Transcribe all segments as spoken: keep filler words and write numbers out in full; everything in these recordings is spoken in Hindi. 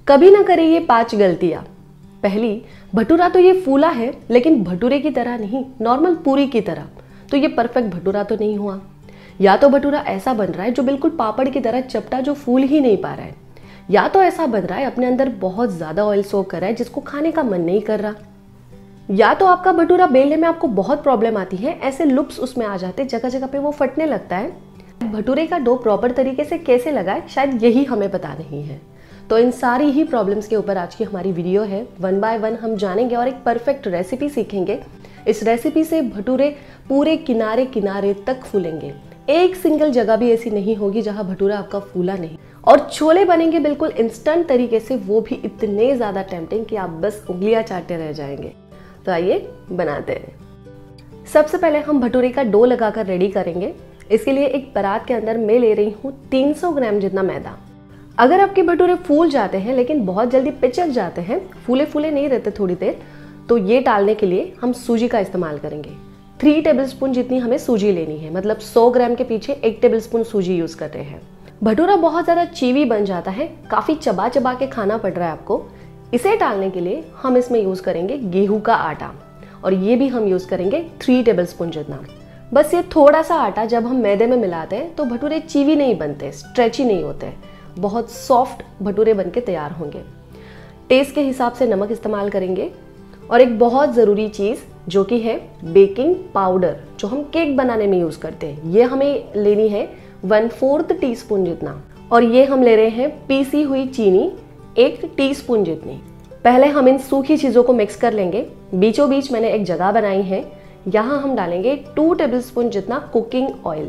कभी ना करें ये पांच गलतियां। पहली, भटूरा तो ये फूला है लेकिन भटूरे की तरह नहीं, नॉर्मल पूरी की तरह, तो ये परफेक्ट भटूरा तो नहीं हुआ। या तो भटूरा ऐसा बन रहा है जो बिल्कुल पापड़ की तरह चपटा, जो फूल ही नहीं पा रहा है। या तो ऐसा बन रहा है अपने अंदर बहुत ज्यादा ऑयल सोक कर रहा है जिसको खाने का मन नहीं कर रहा। या तो आपका भटूरा बेलने में आपको बहुत प्रॉब्लम आती है, ऐसे लुप्स उसमें आ जाते, जगह जगह पे वो फटने लगता है। भटूरे का डो प्रॉपर तरीके से कैसे लगाए, शायद यही हमें पता नहीं है। तो इन सारी ही प्रॉब्लम्स के ऊपर आज की हमारी वीडियो है। वन बाय वन हम जानेंगे और एक परफेक्ट रेसिपी सीखेंगे। इस रेसिपी से भटूरे पूरे किनारे किनारे तक फूलेंगे। एक सिंगल जगह भी ऐसी नहीं होगी जहां भटूरा आपका फूला नहीं। और छोले बनेंगे बिल्कुल इंस्टेंट तरीके से, वो भी इतने ज्यादा टेम्पटिंग कि आप बस उंगलियां चाटते रह जाएंगे। तो आइए बनाते हैं। सबसे पहले हम भटूरे का डो लगाकर रेडी करेंगे। इसके लिए एक परात के अंदर मैं ले रही हूँ तीन सौ ग्राम जितना मैदा। अगर आपके भटूरे फूल जाते हैं लेकिन बहुत जल्दी पिचक जाते हैं, फूले फूले नहीं रहते थोड़ी देर, तो ये टालने के लिए हम सूजी का इस्तेमाल करेंगे। थ्री टेबलस्पून जितनी हमें सूजी लेनी है, मतलब सौ ग्राम के पीछे एक टेबलस्पून सूजी यूज कर रहे हैं। भटूरा बहुत ज्यादा चीवी बन जाता है, काफी चबा चबा के खाना पड़ रहा है आपको। इसे टालने के लिए हम इसमें यूज करेंगे गेहूं का आटा, और ये भी हम यूज करेंगे थ्री टेबलस्पून जितना। बस ये थोड़ा सा आटा जब हम मैदे में मिलाते हैं तो भटूरे चीवी नहीं बनते, स्ट्रेची नहीं होते, बहुत सॉफ्ट भटूरे बनके तैयार होंगे। टेस्ट के हिसाब से नमक इस्तेमाल करेंगे। और एक बहुत ज़रूरी चीज़ जो कि है बेकिंग पाउडर, जो हम केक बनाने में यूज़ करते हैं, ये हमें लेनी है वन फोर्थ टी स्पून जितना। और ये हम ले रहे हैं पीसी हुई चीनी एक टीस्पून जितनी। पहले हम इन सूखी चीज़ों को मिक्स कर लेंगे। बीचों बीच मैंने एक जगह बनाई है, यहाँ हम डालेंगे टू टेबलस्पून जितना कुकिंग ऑयल।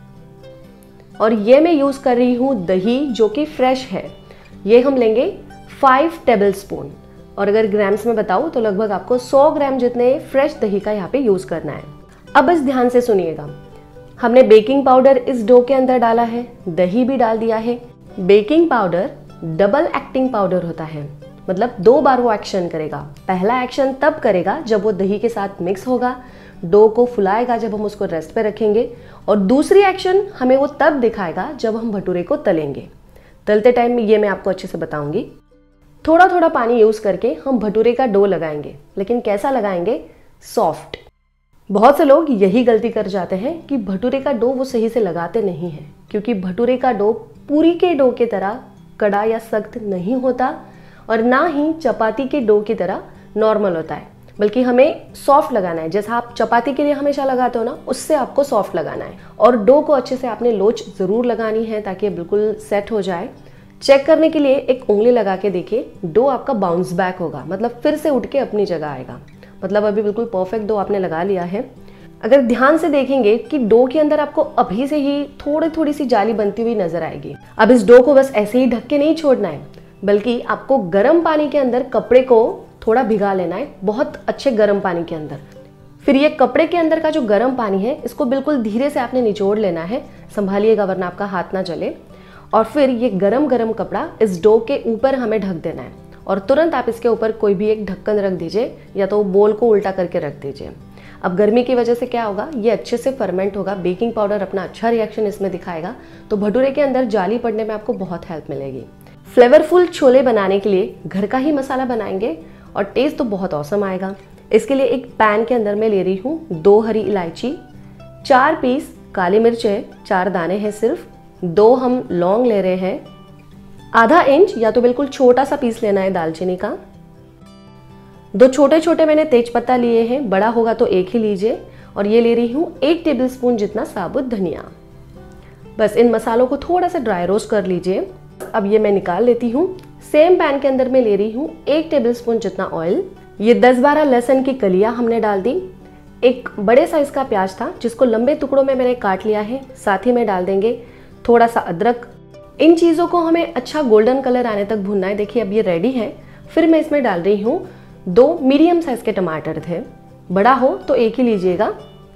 और ये मैं यूज़ कर रही हूँ दही जो कि फ्रेश है, ये हम लेंगे फाइव टेबलस्पून। और अगर ग्राम्स में बताऊँ तो लगभग आपको सौ ग्राम जितने फ्रेश दही का यहाँ पे यूज़ करना है। अब बस ध्यान से सुनिएगा, हमने बेकिंग पाउडर इस डो के अंदर डाला है, दही भी डाल दिया है। Baking powder double acting powder होता है, मतलब दो बार वो एक्शन करेगा। पहला एक्शन तब करेगा जब वो दही के साथ मिक्स होगा, डो को फुलाएगा जब हम उसको रेस्ट पे रखेंगे, और दूसरी एक्शन हमें वो तब दिखाएगा जब हम भटूरे को तलेंगे। तलते टाइम में ये मैं आपको अच्छे से बताऊंगी। थोड़ा थोड़ा पानी यूज करके हम भटूरे का डो लगाएंगे, लेकिन कैसा लगाएंगे, सॉफ्ट। बहुत से लोग यही गलती कर जाते हैं कि भटूरे का डो वो सही से लगाते नहीं हैं, क्योंकि भटूरे का डो पूरी के डो की तरह कड़ा या सख्त नहीं होता, और ना ही चपाती के डो की तरह नॉर्मल होता है, बल्कि हमें सॉफ्ट लगाना है। जैसा आप चपाती के लिए हमेशा लगाते हो ना, उससे आपको सॉफ्ट लगाना है। और डो को अच्छे से आपने लोच जरूर लगानी है ताकि ये बिल्कुल सेट हो जाए। चेक करने के लिए एक उंगली लगा के देखिए, डो आपका बाउंस बैक होगा, मतलब फिर से उठ के अपनी जगह आएगा। मतलब अभी बिल्कुल परफेक्ट डो आपने लगा लिया है। अगर ध्यान से देखेंगे कि डो के अंदर आपको अभी से ही थोड़ी थोड़ी सी जाली बनती हुई नजर आएगी। अब इस डो को बस ऐसे ही ढक के नहीं छोड़ना है, बल्कि आपको गर्म पानी के अंदर कपड़े को थोड़ा भिगा लेना है, बहुत अच्छे गर्म पानी के अंदर। फिर ये कपड़े के अंदर का जो गर्म पानी है, इसको बिल्कुल धीरे से आपने निचोड़ लेना है, संभालिएगा वरना आपका हाथ ना जले। और फिर ये गरम गरम कपड़ा इस डो के ऊपर हमें ढक देना है, और तुरंत आप इसके ऊपर कोई भी एक ढक्कन रख दीजिए, या तो बोल को उल्टा करके रख दीजिए। अब गर्मी की वजह से क्या होगा, ये अच्छे से फर्मेंट होगा, बेकिंग पाउडर अपना अच्छा रिएक्शन इसमें दिखाएगा, तो भटूरे के अंदर जाली पड़ने में आपको बहुत हेल्प मिलेगी। फ्लेवरफुल छोले बनाने के लिए घर का ही मसाला बनाएंगे और टेस्ट तो बहुत औसम आएगा। इसके लिए एक पैन के अंदर मैं ले रही हूँ दो हरी इलायची, चार पीस काली मिर्च है, चार दाने हैं सिर्फ, दो हम लौंग ले रहे हैं, आधा इंच या तो बिल्कुल छोटा सा पीस लेना है दालचीनी का, दो छोटे छोटे मैंने तेज पत्ता लिए हैं, बड़ा होगा तो एक ही लीजिए। और ये ले रही हूँ एक टेबलस्पून जितना साबुत धनिया। बस इन मसालों को थोड़ा सा ड्राई रोस्ट कर लीजिए। अब ये मैं निकाल लेती हूँ। सेम पैन के अंदर मैं ले रही हूँ एक टेबलस्पून जितना ऑयल। ये दस बारह लहसुन की कलियां हमने डाल दी। एक बड़े साइज का प्याज था जिसको लंबे टुकड़ों में मैंने काट लिया है, साथ ही में डाल देंगे थोड़ा सा अदरक। इन चीज़ों को हमें अच्छा गोल्डन कलर आने तक भूनना है। देखिए अब ये रेडी है। फिर मैं इसमें डाल रही हूँ दो मीडियम साइज के टमाटर थे, बड़ा हो तो एक ही लीजिएगा।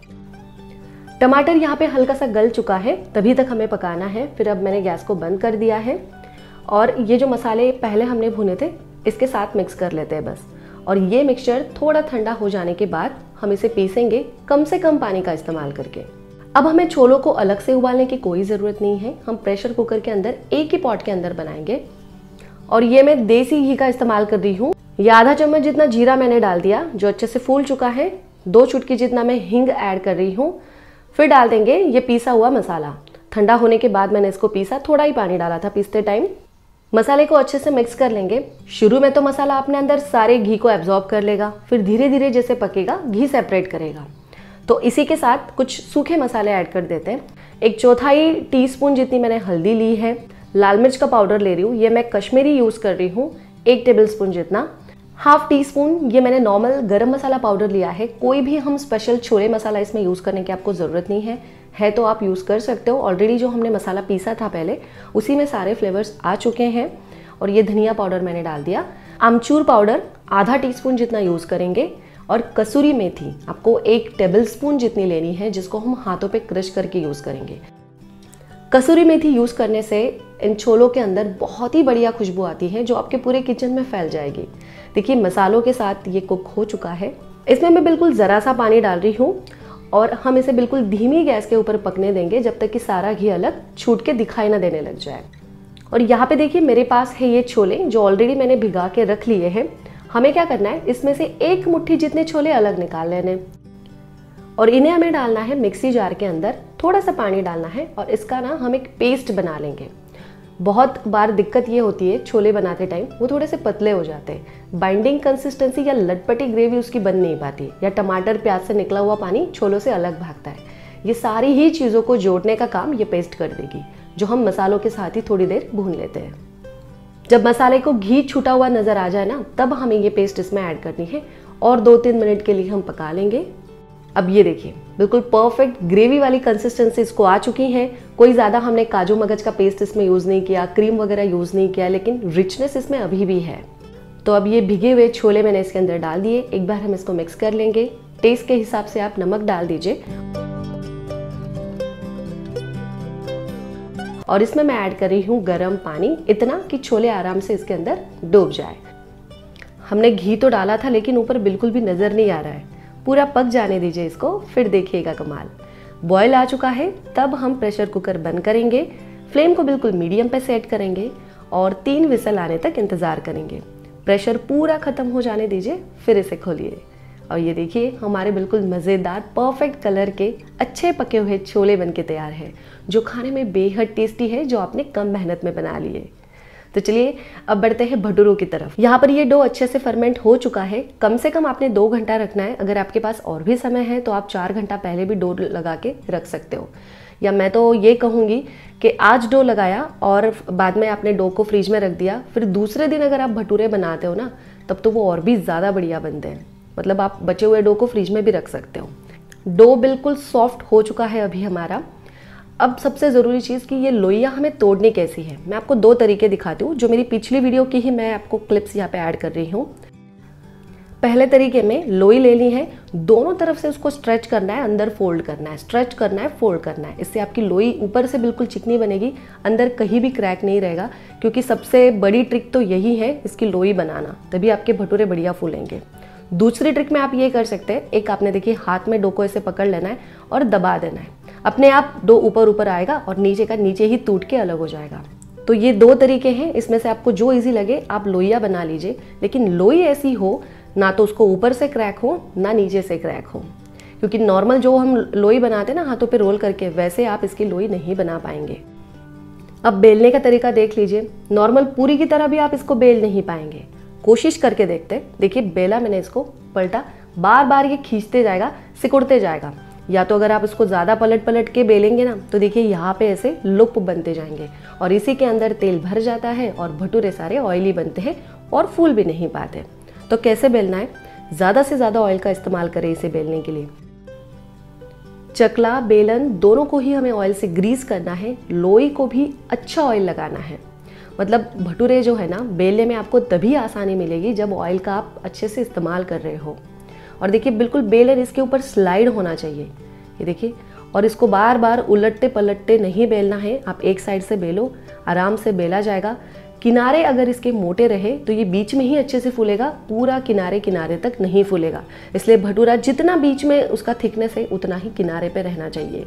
टमाटर यहाँ पे हल्का सा गल चुका है, तभी तक हमें पकाना है। फिर अब मैंने गैस को बंद कर दिया है और ये जो मसाले पहले हमने भुने थे इसके साथ मिक्स कर लेते हैं बस। और ये मिक्सचर थोड़ा ठंडा हो जाने के बाद हम इसे पीसेंगे कम से कम पानी का इस्तेमाल करके। अब हमें छोलों को अलग से उबालने की कोई ज़रूरत नहीं है, हम प्रेशर कुकर के अंदर एक ही पॉट के अंदर बनाएंगे। और ये मैं देसी घी का इस्तेमाल कर रही हूँ। ये आधा चम्मच जितना जीरा मैंने डाल दिया जो अच्छे से फूल चुका है। दो चुटकी जितना मैं हींग ऐड कर रही हूँ। फिर डाल देंगे ये पीसा हुआ मसाला। ठंडा होने के बाद मैंने इसको पीसा, थोड़ा ही पानी डाला था पीसते टाइम। मसाले को अच्छे से मिक्स कर लेंगे। शुरू में तो मसाला अपने अंदर सारे घी को एब्जॉर्ब कर लेगा, फिर धीरे धीरे जैसे पकेगा घी सेपरेट करेगा। तो इसी के साथ कुछ सूखे मसाले ऐड कर देते हैं। एक चौथाई टीस्पून जितनी मैंने हल्दी ली है। लाल मिर्च का पाउडर ले रही हूँ, ये मैं कश्मीरी यूज़ कर रही हूँ, एक टेबल स्पून जितना। हाफ टी स्पून ये मैंने नॉर्मल गरम मसाला पाउडर लिया है। कोई भी हम स्पेशल छोले मसाला इसमें यूज़ करने की आपको ज़रूरत नहीं है, है तो आप यूज़ कर सकते हो। ऑलरेडी जो हमने मसाला पीसा था पहले उसी में सारे फ्लेवर्स आ चुके हैं। और ये धनिया पाउडर मैंने डाल दिया। आमचूर पाउडर आधा टीस्पून जितना यूज़ करेंगे। और कसूरी मेथी आपको एक टेबल स्पून जितनी लेनी है, जिसको हम हाथों पे क्रश करके यूज़ करेंगे। कसूरी मेथी यूज़ करने से इन छोलों के अंदर बहुत ही बढ़िया खुशबू आती है जो आपके पूरे किचन में फैल जाएगी। देखिए मसालों के साथ ये कुक हो चुका है। इसमें मैं बिल्कुल ज़रा सा पानी डाल रही हूँ और हम इसे बिल्कुल धीमी गैस के ऊपर पकने देंगे जब तक कि सारा घी अलग छूट के दिखाई ना देने लग जाए। और यहाँ पे देखिए मेरे पास है ये छोले जो ऑलरेडी मैंने भिगा के रख लिए हैं। हमें क्या करना है, इसमें से एक मुट्ठी जितने छोले अलग निकाल लेने और इन्हें हमें डालना है मिक्सी जार के अंदर। थोड़ा सा पानी डालना है और इसका ना हम एक पेस्ट बना लेंगे। बहुत बार दिक्कत ये होती है छोले बनाते टाइम वो थोड़े से पतले हो जाते हैं, बाइंडिंग कंसिस्टेंसी या लटपटी ग्रेवी उसकी बन नहीं पाती, या टमाटर प्याज से निकला हुआ पानी छोलों से अलग भागता है। ये सारी ही चीज़ों को जोड़ने का काम ये पेस्ट कर देगी, जो हम मसालों के साथ ही थोड़ी देर भून लेते हैं। जब मसाले को घी छूटा हुआ नज़र आ जाए ना, तब हमें ये पेस्ट इसमें ऐड करनी है और दो तीन मिनट के लिए हम पका लेंगे। अब ये देखिए बिल्कुल परफेक्ट ग्रेवी वाली कंसिस्टेंसी इसको आ चुकी है। कोई ज़्यादा हमने काजू मगज का पेस्ट इसमें यूज़ नहीं किया, क्रीम वगैरह यूज़ नहीं किया, लेकिन रिचनेस इसमें अभी भी है। तो अब ये भिगे हुए छोले मैंने इसके अंदर डाल दिए। एक बार हम इसको मिक्स कर लेंगे। टेस्ट के हिसाब से आप नमक डाल दीजिए और इसमें मैं ऐड कर रही हूँ गर्म पानी, इतना कि छोले आराम से इसके अंदर डूब जाए। हमने घी तो डाला था लेकिन ऊपर बिल्कुल भी नज़र नहीं आ रहा है। पूरा पक जाने दीजिए इसको, फिर देखिएगा कमाल। बॉयल आ चुका है, तब हम प्रेशर कुकर बंद करेंगे। फ्लेम को बिल्कुल मीडियम पे सेट करेंगे और तीन विसल आने तक इंतज़ार करेंगे। प्रेशर पूरा ख़त्म हो जाने दीजिए, फिर इसे खोलिए और ये देखिए हमारे बिल्कुल मज़ेदार परफेक्ट कलर के अच्छे पके हुए छोले बनके तैयार है, जो खाने में बेहद टेस्टी है, जो आपने कम मेहनत में बना लिए। तो चलिए अब बढ़ते हैं भटूरों की तरफ। यहाँ पर ये डो अच्छे से फर्मेंट हो चुका है। कम से कम आपने दो घंटा रखना है। अगर आपके पास और भी समय है तो आप चार घंटा पहले भी डो लगा के रख सकते हो, या मैं तो ये कहूँगी कि आज डो लगाया और बाद में आपने डो को फ्रिज में रख दिया, फिर दूसरे दिन अगर आप भटूरे बनाते हो ना, तब तो वो और भी ज़्यादा बढ़िया बनते हैं। मतलब आप बचे हुए डो को फ्रिज में भी रख सकते हो। डो बिल्कुल सॉफ्ट हो चुका है अभी हमारा। अब सबसे ज़रूरी चीज़ कि ये लोइयाँ हमें तोड़नी कैसी है, मैं आपको दो तरीके दिखाती हूँ, जो मेरी पिछली वीडियो की ही मैं आपको क्लिप्स यहाँ पे ऐड कर रही हूँ। पहले तरीके में लोई लेनी है, दोनों तरफ से उसको स्ट्रेच करना है, अंदर फोल्ड करना है, स्ट्रेच करना है, फोल्ड करना है। इससे आपकी लोई ऊपर से बिल्कुल चिकनी बनेगी, अंदर कहीं भी क्रैक नहीं रहेगा, क्योंकि सबसे बड़ी ट्रिक तो यही है इसकी लोई बनाना, तभी आपके भटूरे बढ़िया फूलेंगे। दूसरी ट्रिक में आप ये कर सकते हैं, एक आपने देखिए हाथ में डो को ऐसे पकड़ लेना है और दबा देना है, अपने आप डो ऊपर ऊपर आएगा और नीचे का नीचे ही टूट के अलग हो जाएगा। तो ये दो तरीके हैं, इसमें से आपको जो इजी लगे आप लोइया बना लीजिए, लेकिन लोई ऐसी हो ना तो उसको ऊपर से क्रैक हो ना नीचे से क्रैक हो, क्योंकि नॉर्मल जो हम लोई बनाते हैं ना हाथों पे रोल करके, वैसे आप इसकी लोई नहीं बना पाएंगे। अब बेलने का तरीका देख लीजिए, नॉर्मल पूरी की तरह भी आप इसको बेल नहीं पाएंगे। कोशिश करके देखते हैं। देखिए बेला मैंने इसको, पलटा, बार बार ये खींचते जाएगा, सिकुड़ते जाएगा। या तो अगर आप इसको ज़्यादा पलट पलट के बेलेंगे ना, तो देखिए यहाँ पे ऐसे लुप बनते जाएंगे और इसी के अंदर तेल भर जाता है और भटूरे सारे ऑयली बनते हैं और फूल भी नहीं पाते। तो कैसे बेलना है, ज़्यादा से ज़्यादा ऑयल का इस्तेमाल करें इसे बेलने के लिए। चकला बेलन दोनों को ही हमें ऑयल से ग्रीस करना है, लोई को भी अच्छा ऑयल लगाना है। मतलब भटूरे जो है ना बेलने में आपको तभी आसानी मिलेगी जब ऑयल का आप अच्छे से इस्तेमाल कर रहे हो। और देखिए बिल्कुल बेलन इसके ऊपर स्लाइड होना चाहिए, ये देखिए। और इसको बार बार उलटते पलटते नहीं बेलना है, आप एक साइड से बेलो, आराम से बेला जाएगा। किनारे अगर इसके मोटे रहे तो ये बीच में ही अच्छे से फूलेगा, पूरा किनारे किनारे तक नहीं फूलेगा। इसलिए भटूरा जितना बीच में उसका थिकनेस है उतना ही किनारे पे रहना चाहिए।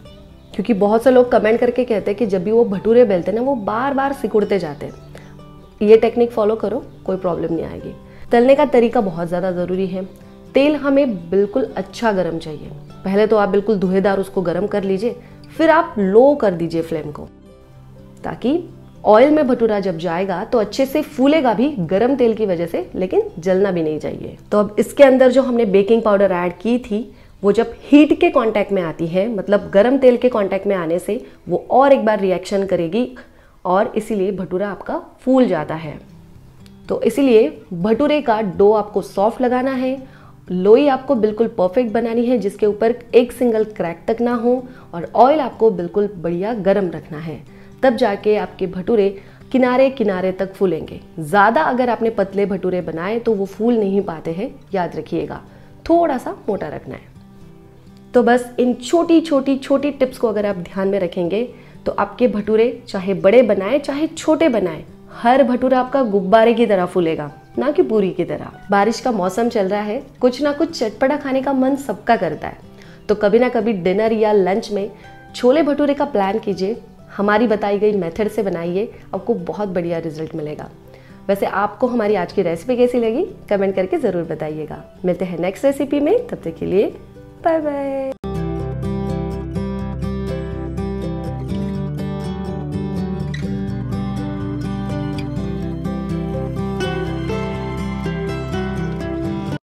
क्योंकि बहुत से लोग कमेंट करके कहते हैं कि जब भी वो भटूरे बेलते हैं ना वो बार बार सिकुड़ते जाते हैं। ये टेक्निक फॉलो करो, कोई प्रॉब्लम नहीं आएगी। तलने का तरीका बहुत ज़्यादा ज़रूरी है। तेल हमें बिल्कुल अच्छा गर्म चाहिए। पहले तो आप बिल्कुल धुएदार उसको गर्म कर लीजिए, फिर आप लो कर दीजिए फ्लेम को, ताकि ऑयल में भटूरा जब जाएगा तो अच्छे से फूलेगा भी गरम तेल की वजह से, लेकिन जलना भी नहीं चाहिए। तो अब इसके अंदर जो हमने बेकिंग पाउडर ऐड की थी, वो जब हीट के कांटेक्ट में आती है, मतलब गरम तेल के कांटेक्ट में आने से वो और एक बार रिएक्शन करेगी और इसीलिए भटूरा आपका फूल जाता है। तो इसीलिए भटूरे का डो आपको सॉफ्ट लगाना है, लोई आपको बिल्कुल परफेक्ट बनानी है जिसके ऊपर एक सिंगल क्रैक तक ना हो, और ऑयल आपको बिल्कुल बढ़िया गरम रखना है। तब जाके आपके भटूरे किनारे किनारे तक फूलेंगे। ज़्यादा अगर आपने पतले भटूरे बनाए तो वो फूल नहीं पाते हैं, याद रखिएगा, थोड़ा सा मोटा रखना है। तो बस इन छोटी छोटी छोटी टिप्स को अगर आप ध्यान में रखेंगे तो आपके भटूरे चाहे बड़े बनाए चाहे छोटे बनाए, हर भटूरा आपका गुब्बारे की तरह फूलेगा, ना कि पूरी की तरह। बारिश का मौसम चल रहा है, कुछ ना कुछ चटपटा खाने का मन सबका करता है, तो कभी ना कभी डिनर या लंच में छोले भटूरे का प्लान कीजिए। हमारी बताई गई मेथड से बनाइए, आपको बहुत बढ़िया रिजल्ट मिलेगा। वैसे आपको हमारी आज की रेसिपी कैसी लगी कमेंट करके ज़रूर बताइएगा। मिलते हैं नेक्स्ट रेसिपी में, तब तक के लिए बाय बाय।